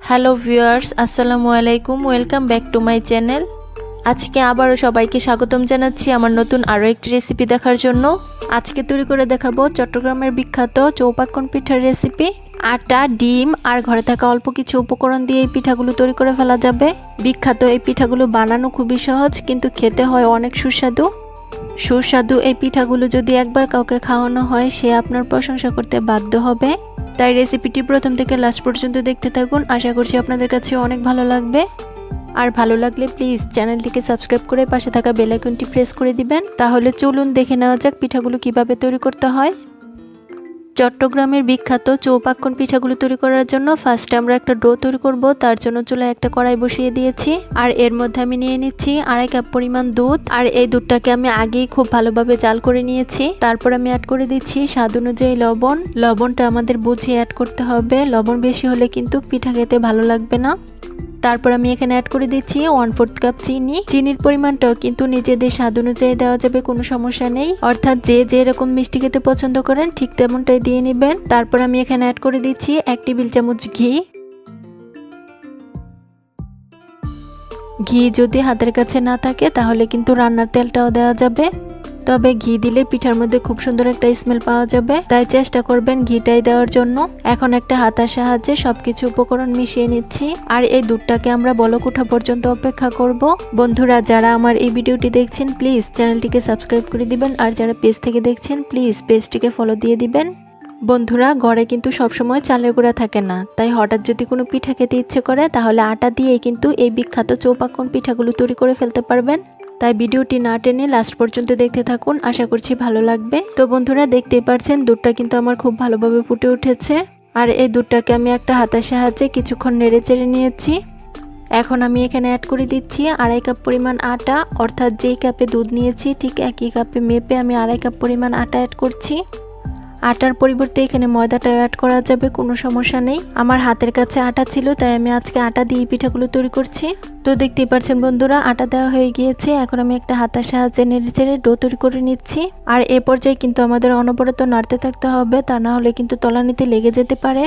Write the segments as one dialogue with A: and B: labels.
A: Hello viewers, আসসালামু আলাইকুম। Welcome back to my channel. আজকে আবারও সবাইকে স্বাগতম জানাচ্ছি আমার নতুন আরও একটি রেসিপি দেখার জন্য। আজকে তৈরি করে দেখাবো চট্টগ্রামের বিখ্যাত চৌপাক্কন পিঠার রেসিপি। আটা, ডিম আর ঘরে থাকা অল্প কিছু উপকরণ দিয়ে এই পিঠাগুলো তৈরি করে ফেলা যাবে। বিখ্যাত এই পিঠাগুলো বানানো খুবই সহজ, কিন্তু খেতে হয় অনেক সুস্বাদু। এই পিঠাগুলো যদি একবার কাউকে খাওয়ানো হয়, সে আপনার প্রশংসা করতে বাধ্য হবে। তাই রেসিপিটি প্রথম থেকে লাস্ট পর্যন্ত দেখতে থাকুন। আশা করছি আপনাদের কাছে অনেক ভালো লাগবে। আর ভালো লাগলে প্লিজ চ্যানেলটিকে সাবস্ক্রাইব করে পাশে থাকা বেল আইকনটি প্রেস করে দিবেন। তাহলে চলুন দেখে নেওয়া যাক পিঠাগুলো কিভাবে তৈরি করতে হয়। চট্টগ্রামের বিখ্যাত চৌপাক্কন পিঠাগুলো তৈরি করার জন্য ফার্স্টে আমরা একটা ডো তৈরি করব। তার জন্য চুলায় একটা কড়াই বসিয়ে দিয়েছি, আর এর মধ্যে আমি নিয়ে নিচ্ছি 2.5 কাপ পরিমাণ দুধ। আর এই দুধটাকে আমি আগেই খুব ভালোভাবে জাল করে নিয়েছি। তারপর আমি অ্যাড করে দিচ্ছি স্বাদ অনুযায়ী লবণ। লবণটা আমাদের বুঝে অ্যাড করতে হবে, লবণ বেশি হলে কিন্তু পিঠা খেতে ভালো লাগবে না। তারপর আমি এখানে অ্যাড করে দিচ্ছি 1/4 কাপ চিনি। চিনির পরিমাণটাও কিন্তু নিজেদের স্বাদ অনুযায়ী দেওয়া যাবে, কোনো সমস্যা নেই। অর্থাৎ যে যেরকম মিষ্টি খেতে পছন্দ করেন ঠিক তেমনটাই দিয়ে নেবেন। তারপর আমি এখানে অ্যাড করে দিচ্ছি 1 টেবিল চামচ ঘি। ঘি যদি হাতের কাছে না থাকে তাহলে কিন্তু রান্নার তেলটাও দেওয়া যাবে, তবে ঘি দিলে পিঠার মধ্যে খুব সুন্দর একটা স্মেল পাওয়া যাবে, তাই চেষ্টা করবেন ঘিটাই দেওয়ার জন্য। এখন একটা হাতার সাহায্যে সবকিছু উপকরণ মিশিয়ে নিচ্ছি, আর এই দুধটাকে আমরা বলক ওঠা পর্যন্ত অপেক্ষা করব। বন্ধুরা, যারা আমার এই ভিডিওটি দেখছেন প্লিজ চ্যানেলটিকে সাবস্ক্রাইব করে দিবেন, আর যারা পেজ থেকে দেখছেন প্লিজ পেজটিকে ফলো দিয়ে দিবেন। বন্ধুরা, ঘরে কিন্তু সবসময় চালের গুঁড়া থাকে না, তাই হঠাৎ যদি কোনো পিঠা খেতে ইচ্ছে করে তাহলে আটা দিয়েই কিন্তু এই বিখ্যাত চৌপাক্কন পিঠাগুলো তৈরি করে ফেলতে পারবেন। তাই ভিডিওটি না টেনে লাস্ট পর্যন্ত দেখতে থাকুন, আশা করছি ভালো লাগবে। তো বন্ধুরা, দেখতেই পাচ্ছেন দুধটা কিন্তু আমার খুব ভালোভাবে ফুটে উঠেছে, আর এই দুধটাকে আমি একটা হাতের সাহায্যে কিছুক্ষণ নেড়ে চেড়ে নিয়েছি। এখন আমি এখানে অ্যাড করে দিচ্ছি 2.5 কাপ পরিমাণ আটা। অর্থাৎ যেই কাপে দুধ নিয়েছি ঠিক একই কাপে মেপে আমি 2.5 কাপ পরিমাণ আটা অ্যাড করছি। আটার পরিবর্তে এখানে ময়দাটা অ্যাড করা যাবে, কোনো সমস্যা নেই। আমার হাতের কাছে আটা ছিল, তাই আমি আজকে আটা দিয়ে পিঠাগুলো তৈরি করছি। তো দেখতেই পাচ্ছেন বন্ধুরা, আটা দেওয়া হয়ে গিয়েছে। এখন আমি একটা হাতার সাহায্যে নেড়ে চেড়ে ডো তৈরি করে নিচ্ছি। আর এ পর্যায়ে কিন্তু আমাদের অনবরত নাড়তে থাকতে হবে, তা না হলে কিন্তু তলানিতে লেগে যেতে পারে।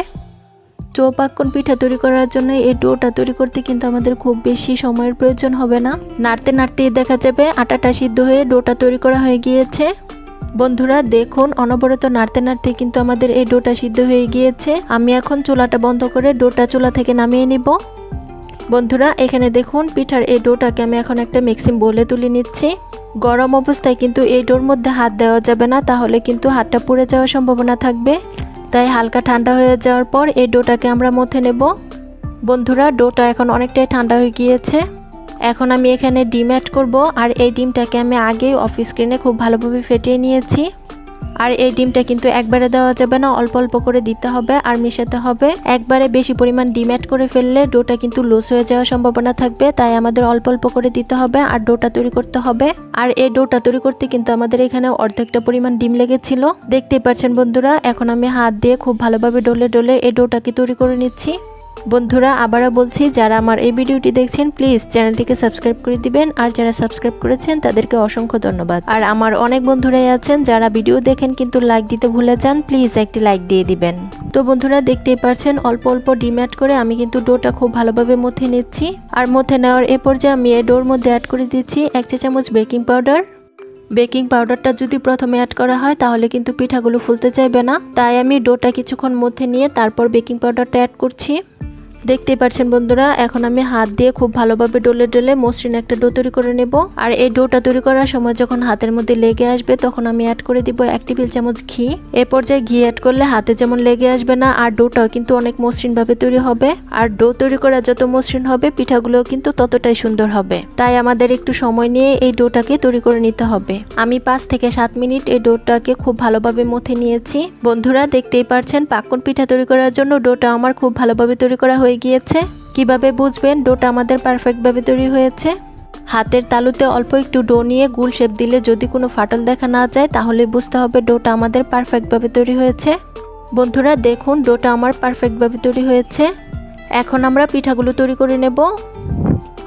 A: চৌপাক্কন পিঠা তৈরি করার জন্য এই ডোটা তৈরি করতে কিন্তু আমাদের খুব বেশি সময়ের প্রয়োজন হবে না। নাড়তে নাড়তেই দেখা যাবে আটাটা সিদ্ধ হয়ে ডোটা তৈরি করা হয়ে গিয়েছে। বন্ধুরা দেখুন, অনবরত নাড়তে নাড়তে কিন্তু আমাদের এই ডোটা সিদ্ধ হয়ে গিয়েছে। আমি এখন চুলাটা বন্ধ করে ডোটা চুলা থেকে নামিয়ে নিব। বন্ধুরা, এখানে দেখুন পিঠার এই ডোটাকে আমি এখন একটা মিক্সিং বোলে তুলে নিচ্ছি। গরম অবস্থায় কিন্তু এই ডোর মধ্যে হাত দেওয়া যাবে না, তাহলে কিন্তু হাতটা পুড়ে যাওয়ার সম্ভাবনা থাকবে। তাই হালকা ঠান্ডা হয়ে যাওয়ার পর এই ডোটাকে আমরা মথে নেব। বন্ধুরা, ডোটা এখন অনেকটাই ঠান্ডা হয়ে গিয়েছে। এখন আমি এখানে ডিম অ্যাড করব, আর এই ডিমটাকে আমি আগেই অফ স্ক্রিনে খুব ভালোভাবে ফেটিয়ে নিয়েছি। আর এই ডিমটা কিন্তু একবারে দেওয়া যাবে না, অল্প অল্প করে দিতে হবে আর মিশাতে হবে। একবারে বেশি পরিমাণ ডিম অ্যাড করে ফেললে ডোটা কিন্তু লুজ হয়ে যাওয়ার সম্ভাবনা থাকবে, তাই আমাদের অল্প অল্প করে দিতে হবে আর ডোটা তৈরি করতে হবে। আর এই ডোটা তৈরি করতে কিন্তু আমাদের এখানে অর্ধেকটা পরিমাণ ডিম লেগেছিল, দেখতেই পাচ্ছেন বন্ধুরা। এখন আমি হাত দিয়ে খুব ভালোভাবে ডলে ডলে এই ডোটাকে তৈরি করে নিচ্ছি। বন্ধুরা, আবারও বলছি, যারা আমার এই ভিডিওটি দেখছেন প্লিজ চ্যানেলটিকে সাবস্ক্রাইব করে দিবেন, আর যারা সাবস্ক্রাইব করেছেন তাদেরকে অসংখ্য ধন্যবাদ। আর আমার অনেক বন্ধুরাই আছেন যারা ভিডিও দেখেন কিন্তু লাইক দিতে ভুলে যান, প্লিজ একটি লাইক দিয়ে দিবেন। তো বন্ধুরা, দেখতেই পাচ্ছেন অল্প অল্প ডিম অ্যাড করে আমি কিন্তু ডোটা খুব ভালোভাবে মথে নিচ্ছি। আর মথে নেওয়ার এ পর্যায়ে আমি এই ডোর মধ্যে অ্যাড করে দিচ্ছি 1 চা চামচ বেকিং পাউডার। বেকিং পাউডারটা যদি প্রথমে অ্যাড করা হয় তাহলে কিন্তু পিঠাগুলো ফুলতে চাইবে না, তাই আমি ডোটা কিছুক্ষণ মথে নিয়ে তারপর বেকিং পাউডারটা অ্যাড করছি। দেখতেই পাচ্ছেন বন্ধুরা, এখন আমি হাত দিয়ে খুব ভালোভাবে ডলে ডলে মসৃণ একটা ডো তৈরি করে নেব। আর এই ডোটা তৈরি করার সময় যখন হাতের মধ্যে লেগে আসবে তখন আমি অ্যাড করে দিব 1 টেবিল চামচ ঘি। এ পর্যায়ে ঘি অ্যাড করলে হাতে যেমন লেগে আসবে না, আর ডোটাও কিন্তু অনেক মসৃণ ভাবে তৈরি হবে। আর ডো তৈরি করা যত মসৃণ হবে পিঠাগুলোও কিন্তু ততটাই সুন্দর হবে, তাই আমাদের একটু সময় নিয়ে এই ডোটাকে তৈরি করে নিতে হবে। আমি 5 থেকে 7 মিনিট এই ডোটাকে খুব ভালোভাবে মথে নিয়েছি। বন্ধুরা, দেখতেই পাচ্ছেন পাক্কন পিঠা তৈরি করার জন্য ডোটা আমার খুব ভালোভাবে তৈরি করা হয়ে গিয়েছে। কিভাবে বুঝবেন ডোটা আমাদের পারফেক্ট ভাবে তৈরি হয়েছে? হাতের তালুতে অল্প একটু ডো নিয়ে গোল শেপ দিলে যদি কোনো ফাটল দেখা না যায় তাহলে বুঝতে হবে ডোটা আমাদের পারফেক্ট ভাবে তৈরি হয়েছে। বন্ধুরা দেখুন, ডোটা আমার পারফেক্ট ভাবে তৈরি হয়েছে। এখন আমরা পিঠাগুলো তৈরি করে নেব।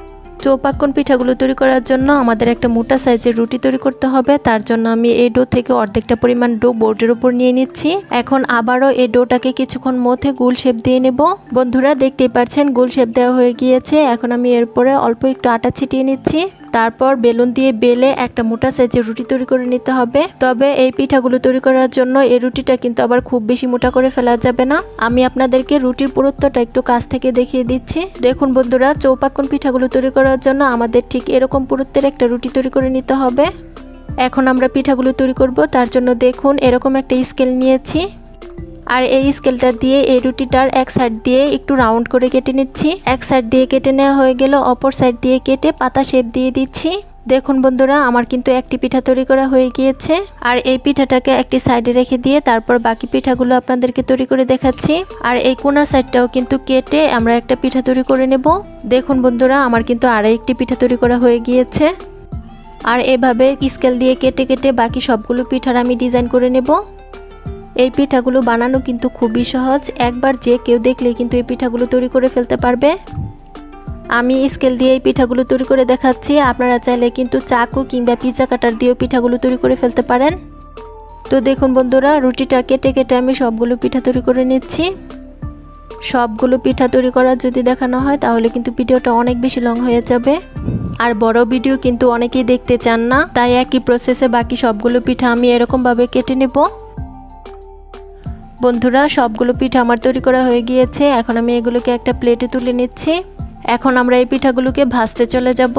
A: চৌপাক্কন পিঠাগুলো তৈরি করার জন্য আমাদের একটা মোটা সাইজের রুটি তৈরি করতে হবে। তার জন্য আমি এই ডো থেকে অর্ধেকটা পরিমাণ ডো বোর্ডের উপর নিয়ে নিচ্ছি। এখন আবারও এই ডোটাকে কিছুক্ষণ মধ্যে গোল শেপ দিয়ে নেব। বন্ধুরা দেখতেই পাচ্ছেন গোল শেপ দেওয়া হয়ে গিয়েছে। এখন আমি এরপরে অল্প একটু আটা ছিটিয়ে নিচ্ছি। তারপর বেলুন দিয়ে বেলে একটা মোটা সাইজের রুটি তৈরি করে নিতে হবে। তবে এই পিঠাগুলো তৈরি করার জন্য এই রুটিটা কিন্তু আবার খুব বেশি মোটা করে ফেলা যাবে না। আমি আপনাদেরকে রুটির পুরুত্বটা একটু কাছ থেকে দেখিয়ে দিচ্ছি। দেখুন বন্ধুরা, চৌপাক্কন পিঠাগুলো তৈরি করার জন্য আমাদের ঠিক এরকম পুরুত্বের একটা রুটি তৈরি করে নিতে হবে। এখন আমরা পিঠাগুলো তৈরি করব। তার জন্য দেখুন এরকম একটা স্কেল নিয়েছি, আর এই স্কেলটা দিয়ে এই রুটিটার এক সাইড দিয়ে একটু রাউন্ড করে কেটে নিচ্ছি। এক সাইড দিয়ে কেটে নেওয়া হয়ে গেল, অপর সাইড দিয়ে কেটে পাতা শেপ দিয়ে দিচ্ছি। দেখুন বন্ধুরা, আমার কিন্তু একটি পিঠা তৈরি করা হয়ে গিয়েছে। আর এই পিঠাটাকে একটি সাইডে রেখে দিয়ে তারপর বাকি পিঠাগুলো আপনাদেরকে তৈরি করে দেখাচ্ছি। আর এই কোনা সাইডটাও কিন্তু কেটে আমরা একটা পিঠা তৈরি করে নেব। দেখুন বন্ধুরা, আমার কিন্তু আরও একটি পিঠা তৈরি করা হয়ে গিয়েছে। আর এভাবে স্কেল দিয়ে কেটে কেটে বাকি সবগুলো পিঠার আমি ডিজাইন করে নেব। এই পিঠাগুলো বানানো কিন্তু খুবই সহজ, একবার যে কেউ দেখলে কিন্তু এই পিঠাগুলো তৈরি করে ফেলতে পারবে। আমি স্কেল দিয়ে এই পিঠাগুলো তৈরি করে দেখাচ্ছি। আপনারা চাইলে কিন্তু চাকু কিংবা পিৎজা কাটার দিয়েও পিঠাগুলো তৈরি করে ফেলতে পারেন। তো দেখুন বন্ধুরা, রুটিটা কেটে কেটে আমি সবগুলো পিঠা তৈরি করে নিচ্ছি। সবগুলো পিঠা তৈরি করা যদি দেখানো হয় তাহলে কিন্তু ভিডিওটা অনেক বেশি লং হয়ে যাবে, আর বড় ভিডিও কিন্তু অনেকেই দেখতে চান না। তাই একই প্রসেসে বাকি সবগুলো পিঠা আমি এরকমভাবে কেটে নেব। বন্ধুরা, সবগুলো পিঠা আমার তৈরি করা হয়ে গিয়েছে। এখন আমি এগুলোকে একটা প্লেটে তুলে নিচ্ছি। এখন আমরা এই পিঠাগুলোকে ভাজতে চলে যাব।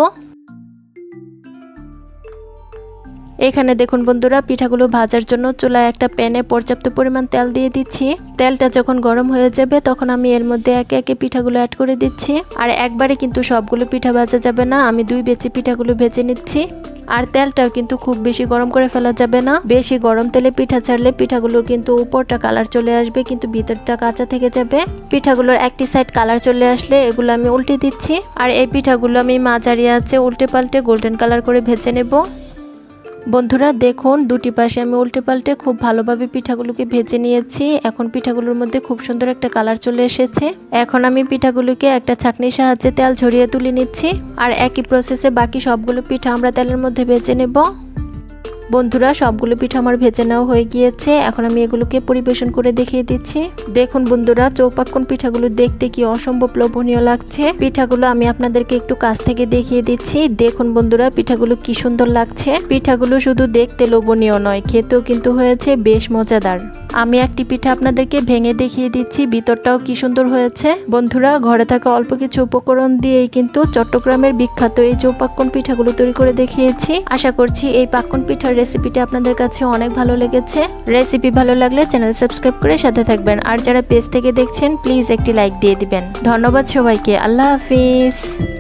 A: এখানে দেখুন বন্ধুরা, পিঠাগুলো ভাজার জন্য চুলায় একটা প্যানে পর্যাপ্ত পরিমাণ তেল দিয়ে দিচ্ছি। তেলটা যখন গরম হয়ে যাবে তখন আমি এর মধ্যে একে একে পিঠাগুলো অ্যাড করে দিচ্ছি। আর একবারে কিন্তু সবগুলো পিঠা ভাজা যাবে না, আমি দুই বেচে পিঠাগুলো ভেজে নিচ্ছি। আর তেলটাও কিন্তু খুব বেশি গরম করে ফেলা যাবে না। বেশি গরম তেলে পিঠা ছাড়লে পিঠাগুলোর কিন্তু উপরটা কালার চলে আসবে, কিন্তু ভিতরটা কাঁচা থেকে যাবে। পিঠাগুলোর একটি সাইড কালার চলে আসলে এগুলো আমি উল্টে দিচ্ছি। আর এই পিঠাগুলো আমি মাঝারি আঁচে উল্টে পাল্টে গোল্ডেন কালার করে ভেজে নেব। বন্ধুরা দেখুন, দুটি পাশে আমি উল্টে পাল্টে খুব ভালোভাবে পিঠাগুলোকে ভেজে নিয়েছি। এখন পিঠাগুলোর মধ্যে খুব সুন্দর একটা কালার চলে এসেছে। এখন আমি পিঠাগুলোকে একটা ছাঁকনির সাহায্যে তেল ঝরিয়ে তুলে নিচ্ছি। আর একই প্রসেসে বাকি সবগুলো পিঠা আমরা তেলের মধ্যে ভেজে নেব। বন্ধুরা, সবগুলো পিঠা আমার ভেজে নেওয়া হয়ে গিয়েছে। এখন আমি এগুলোকে পরিবেশন করে দেখিয়ে দিচ্ছি। দেখুন বন্ধুরা, চৌপাক্কন পিঠাগুলো দেখতে কি অসম্ভব লোভনীয় লাগছে। পিঠাগুলো আমি আপনাদেরকে একটু কাছ থেকে দেখিয়ে দিচ্ছি। দেখুন বন্ধুরা, পিঠাগুলো কি সুন্দর লাগছে। পিঠাগুলো শুধু দেখতে লোভনীয় নয়, খেতেও কিন্তু হয়েছে বেশ মজাদার। আমি একটি পিঠা আপনাদেরকে ভেঙে দেখিয়ে দিচ্ছি, ভিতরটাও কি সুন্দর হয়েছে। বন্ধুরা, ঘরে থাকা অল্প কিছু উপকরণ দিয়েই কিন্তু চট্টগ্রামের বিখ্যাত এই চৌপাক্কন পিঠাগুলো তৈরি করে দেখিয়েছি। আশা করছি এই পাক্কন পিঠার রেসিপিটা আপনাদের কাছে অনেক ভালো লেগেছে। রেসিপি ভালো লাগলে চ্যানেল সাবস্ক্রাইব করে সাথে থাকবেন, আর যারা পেজ থেকে দেখছেন প্লিজ একটি লাইক দিয়ে দিবেন। ধন্যবাদ সবাইকে। আল্লাহ হাফিজ।